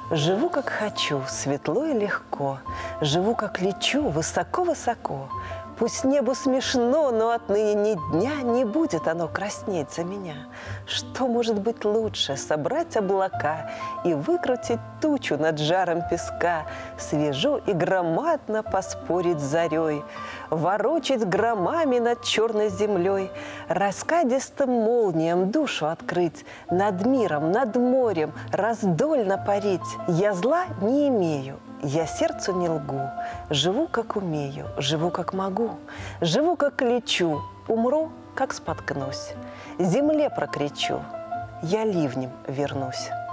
Живу, как хочу, светло и легко, живу, как лечу, высоко-высоко. Пусть небу смешно, но отныне ни дня не будет оно краснеть за меня. Что может быть лучше? Собрать облака и выкрутить тучу над жаром песка, свежо и громадно поспорить с зарей, ворочать громами над черной землей, раскадистым молниям душу открыть, над миром, над морем раздольно парить. Я зла не имею, я сердцу не лгу, живу, как умею, живу, как могу, живу, как лечу, умру, как споткнусь, земле прокричу, я ливнем вернусь.